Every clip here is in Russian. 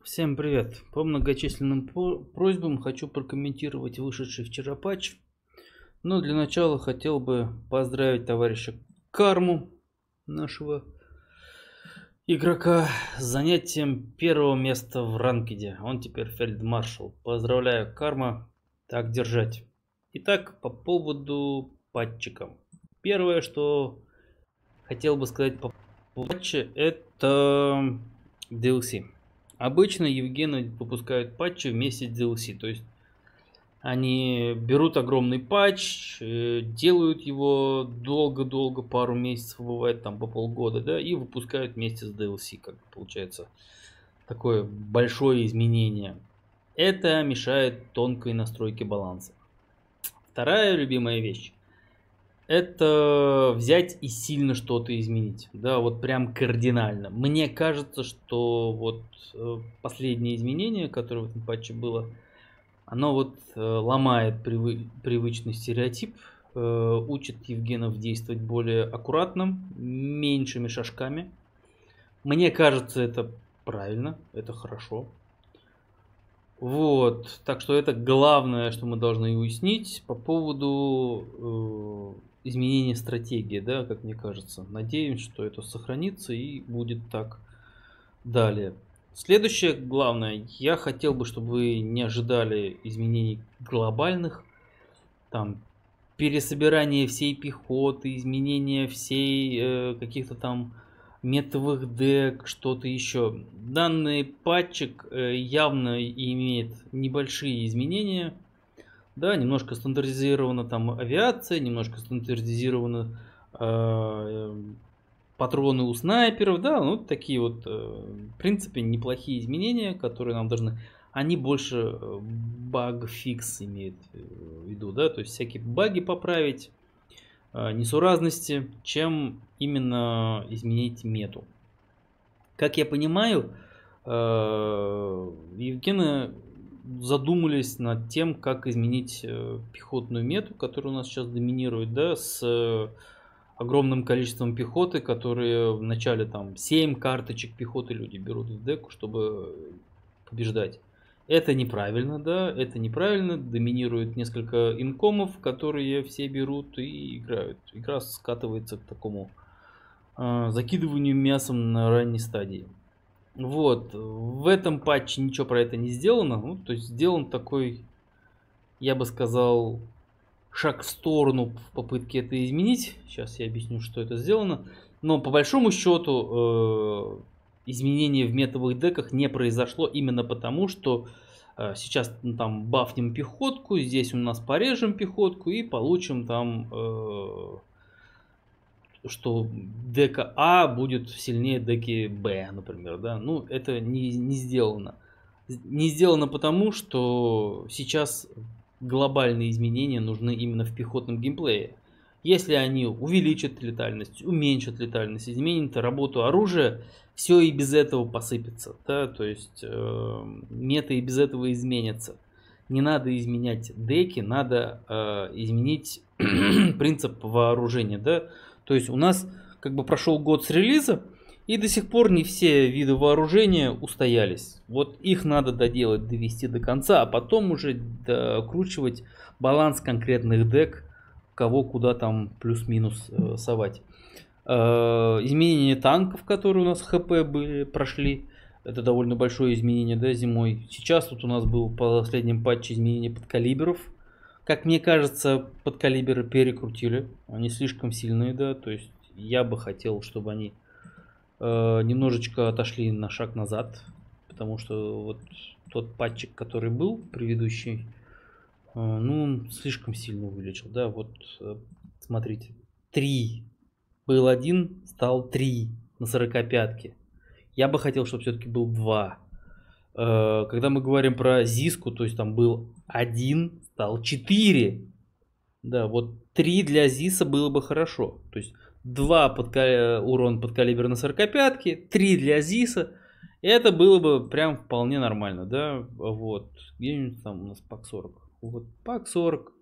Всем привет! По многочисленным просьбам хочу прокомментировать вышедший вчера патч. Но для начала хотел бы поздравить товарища Карму, нашего игрока, с занятием первого места в ранкеде. Он теперь фельдмаршал. Поздравляю, Карма. Так держать. Итак, по поводу патчика. Первое, что хотел бы сказать по поводу патча, это DLC. Обычно Евгены выпускают патчи вместе с DLC, то есть они берут огромный патч, делают его долго-долго, пару месяцев, бывает там по полгода, да, и выпускают вместе с DLC, как получается такое большое изменение. Это мешает тонкой настройке баланса. Вторая любимая вещь. Это взять и сильно что-то изменить. Да, вот прям кардинально. Мне кажется, что вот последнее изменение, которое в этом патче было, оно вот ломает привычный стереотип, учит Евгенов действовать более аккуратно, меньшими шажками. Мне кажется, это правильно, это хорошо. Вот, так что это главное, что мы должны уяснить по поводу изменения стратегии, да, как мне кажется. Надеемся, что это сохранится и будет так далее. Следующее главное, я хотел бы, чтобы вы не ожидали изменений глобальных, там пересобирание всей пехоты, изменение всей каких-то там метовых дек, что-то еще. Данный патчик явно имеет небольшие изменения. Да, немножко стандартизирована там авиация, немножко стандартизированы патроны у снайперов, да, ну такие вот, в принципе, неплохие изменения, которые нам должны. Они больше баг-фикс имеют в виду, да, то есть всякие баги поправить, несуразности, чем именно изменить мету. Как я понимаю, Евгены задумались над тем, как изменить пехотную мету, которая у нас сейчас доминирует, да, с огромным количеством пехоты, которые в начале там 7 карточек пехоты люди берут в деку, чтобы побеждать. Это неправильно, да, это неправильно, доминирует несколько инкомов, которые все берут и играют. Игра скатывается к такому закидыванию мясом на ранней стадии. Вот, в этом патче ничего про это не сделано, ну, то есть сделан такой, я бы сказал, шаг в сторону в попытке это изменить. Сейчас я объясню, что это сделано. Но по большому счету изменение в метовых деках не произошло именно потому, что сейчас там бафнем пехотку, здесь у нас порежем пехотку и получим там, что дека А будет сильнее деки Б, например. Да? Ну, это не сделано. Не сделано потому, что сейчас глобальные изменения нужны именно в пехотном геймплее. Если они увеличат летальность, уменьшат летальность, изменят работу оружия, все и без этого посыпется. Да? То есть мета и без этого изменится. Не надо изменять деки, надо изменить принцип вооружения. Да? То есть у нас как бы прошел год с релиза, и до сих пор не все виды вооружения устоялись. Вот их надо доделать, довести до конца, а потом уже докручивать баланс конкретных дек, кого куда там плюс-минус совать. Изменение танков, которые у нас ХП были, прошли. Это довольно большое изменение, да, зимой. Сейчас тут у нас был по последним патче изменение подкалиберов. Как мне кажется, подкалиберы перекрутили. Они слишком сильные, да. То есть я бы хотел, чтобы они немножечко отошли на шаг назад, потому что вот тот патчик, который был предыдущий, ну, слишком сильно увеличил, да, вот смотрите, 3 был 1, стал 3 на 45-ке. Я бы хотел, чтобы все-таки был 2. Когда мы говорим про Зиску, то есть там был 1, стал 4. Да, вот 3 для Зиса было бы хорошо. То есть 2 урон под калибр на 45-ке, 3 для Зиса. Это было бы прям вполне нормально, да. Вот. Где-нибудь там у нас пак 40. Вот пак 40.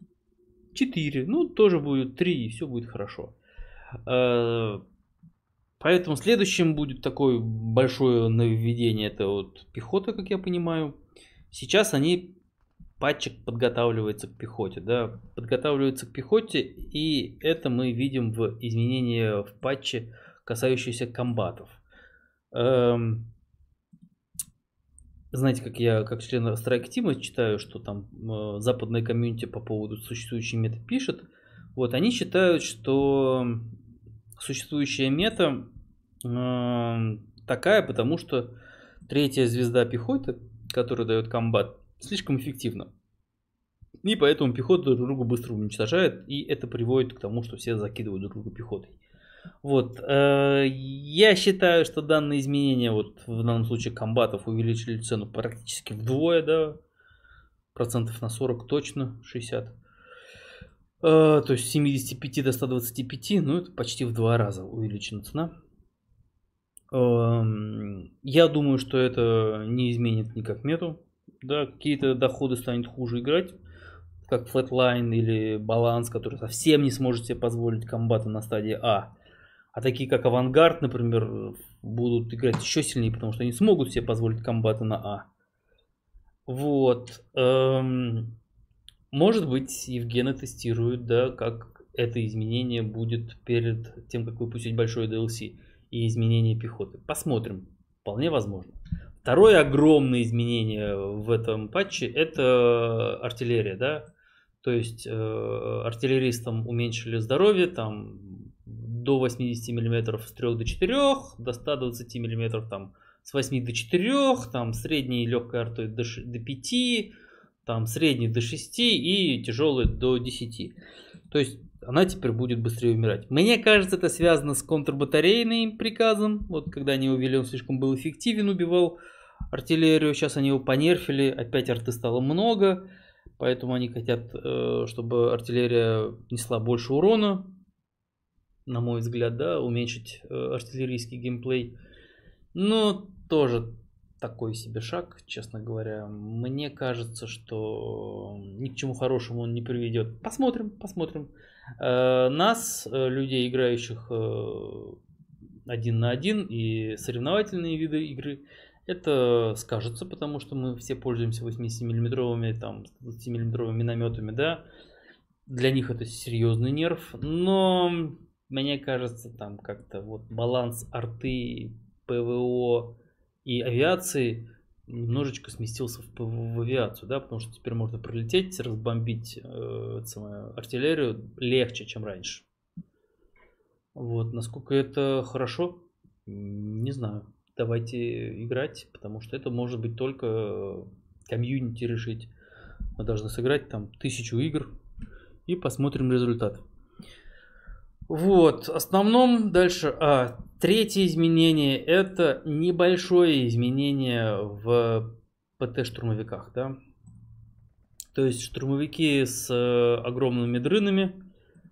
4. Ну, тоже будет 3, и все будет хорошо. Поэтому следующим будет такое большое нововведение, это вот пехота, как я понимаю. Сейчас патчик подготавливается к пехоте, да, подготавливается к пехоте, и это мы видим в изменении в патче, касающиеся комбатов. Знаете, как я, как член Strike Team, читаю, что там западная комьюнити по поводу существующей меты пишет. Вот, они считают, что существующая мета такая, потому что третья звезда пехоты, которая дает комбат, слишком эффективна. И поэтому пехота друг друга быстро уничтожает, и это приводит к тому, что все закидывают друг друга пехотой. Вот, я считаю, что данные изменения, вот в данном случае комбатов, увеличили цену практически вдвое, да, процентов на 40 точно, 60. То есть с 75 до 125, ну это почти в 2 раза увеличена цена. Я думаю, что это не изменит никак мету. Да, какие-то доходы станет хуже играть, как Flatline или Баланс, который совсем не сможет себе позволить комбаты на стадии А. А такие как Авангард, например, будут играть еще сильнее, потому что они смогут себе позволить комбаты на А. Вот. Может быть, Евгена тестирует, да, как это изменение будет перед тем, как выпустить большой DLC и изменение пехоты. Посмотрим. Вполне возможно. Второе огромное изменение в этом патче — это артиллерия, да. То есть артиллеристам уменьшили здоровье там до 80 мм с 3 до 4, до 120 мм там с 8 до 4, там средней легкой артой до 5, там средний до 6 и тяжелый до 10. То есть она теперь будет быстрее умирать. Мне кажется, это связано с контрбатарейным приказом. Вот когда они увели, он слишком был эффективен, убивал артиллерию. Сейчас они его понерфили, опять арты стало много. Поэтому они хотят, чтобы артиллерия несла больше урона. На мой взгляд, да, уменьшить артиллерийский геймплей. Но тоже такой себе шаг, честно говоря. Мне кажется, что ни к чему хорошему он не приведет. Посмотрим, посмотрим. Нас, людей, играющих 1 на 1 и соревновательные виды игры, это скажется, потому что мы все пользуемся 80-миллиметровыми, там, 20-миллиметровыми минометами, да. Для них это серьезный нерв, но мне кажется, там как-то вот баланс арты, ПВО и авиации немножечко сместился в авиацию, да, потому что теперь можно прилететь, разбомбить артиллерию легче, чем раньше. Вот, насколько это хорошо, не знаю. Давайте играть, потому что это может быть только комьюнити решить. Мы должны сыграть там 1000 игр и посмотрим результат. Вот, в основном дальше. Третье изменение — это небольшое изменение в ПТ-штурмовиках, да. То есть штурмовики с огромными дрынами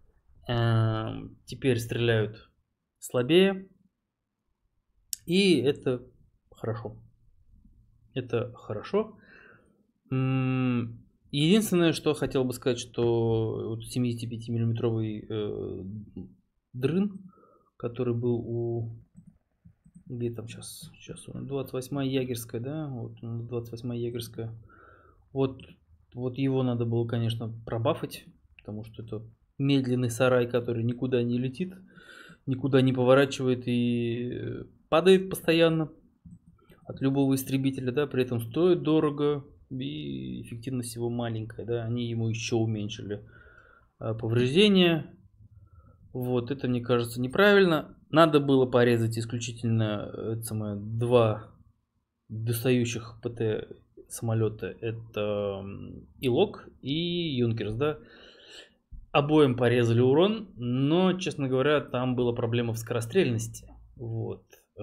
теперь стреляют слабее. И это хорошо. Это хорошо. Единственное, что хотел бы сказать, что вот 75-миллиметровый дрын, который был у... Где там сейчас? 28-я ягерская, да? Вот 28-я ягерская. Вот его надо было, конечно, пробафать, потому что это медленный сарай, который никуда не летит, никуда не поворачивает и падает постоянно от любого истребителя, да, при этом стоит дорого и эффективность его маленькая, да, они ему еще уменьшили повреждения. Вот, это, мне кажется, неправильно. Надо было порезать исключительно 2 достающих ПТ самолета, это Илок и Юнкерс, да. Обоим порезали урон, но, честно говоря, там была проблема в скорострельности. Вот.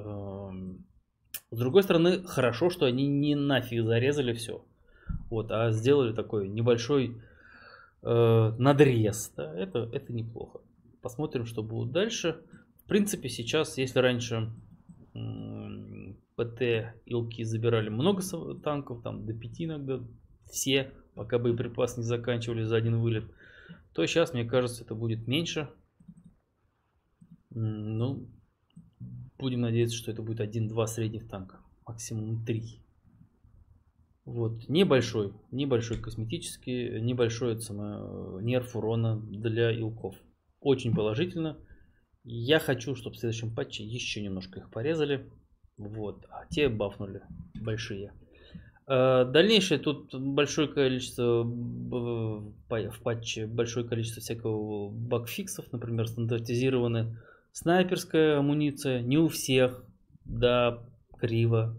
С другой стороны, хорошо, что они не нафиг зарезали все. Вот, а сделали такой небольшой надрез. Да, это неплохо. Посмотрим, что будет дальше. В принципе, сейчас, если раньше ПТ Илки забирали много танков, там до 5 иногда, все, пока боеприпасы не заканчивались за один вылет, то сейчас, мне кажется, это будет меньше. Ну, будем надеяться, что это будет 1-2 средних танка, максимум 3. Вот, небольшой косметический, небольшой это самое, нерф урона для илков. Очень положительно. Я хочу, чтобы в следующем патче еще немножко их порезали. Вот, а те бафнули большие. Дальнейшее тут большое количество в патче, большое количество всякого багфиксов, например, стандартизированы снайперская амуниция, не у всех, да, криво.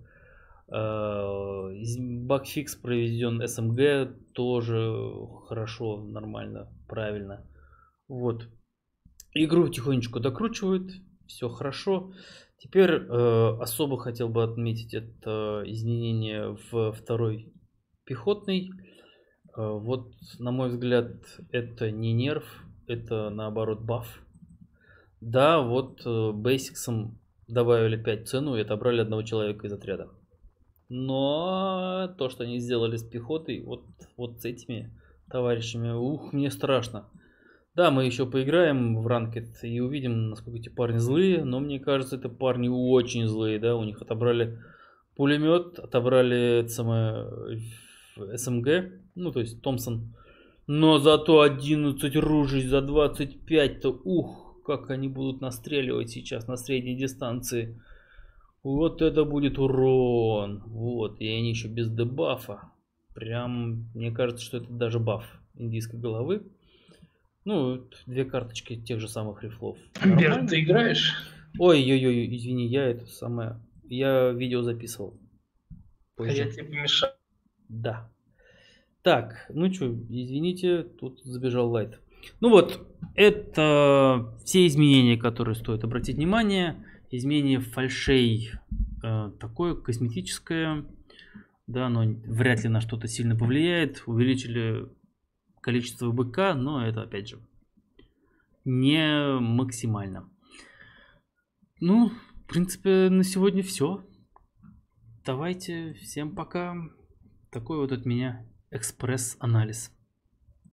Багфикс проведен СМГ, тоже хорошо, нормально, правильно. Вот. Игру тихонечко докручивают, все хорошо. Теперь особо хотел бы отметить это изменение в второй пехотный. Вот, на мой взгляд, это не нерф, это наоборот баф. Да, вот бейсиксом добавили 5 цену и отобрали одного человека из отряда. Но то, что они сделали с пехотой, вот с этими товарищами, мне страшно. Да, мы еще поиграем в ранкет и увидим, насколько эти парни злые, но мне кажется, это парни очень злые, да, у них отобрали пулемет, отобрали СМГ, ну, то есть Томпсон, но зато 11 ружей за 25-то, как они будут настреливать сейчас на средней дистанции. Вот это будет урон. Вот, и они еще без дебафа. Прям, мне кажется, что это даже баф индийской головы. Ну, 2 карточки тех же самых рифлов. Берт, ты играешь? Ой-ой-ой, извини, я видео записывал. Позже. Я тебе помешал. Да. Так, ну что, извините, тут забежал лайт. Ну вот, это все изменения, которые стоит обратить внимание. Изменение фальшей такое косметическое, да, но вряд ли на что-то сильно повлияет. Увеличили количество БК, но это опять же не максимально. Ну, в принципе, на сегодня все. Давайте, всем пока. Такой вот от меня экспресс-анализ.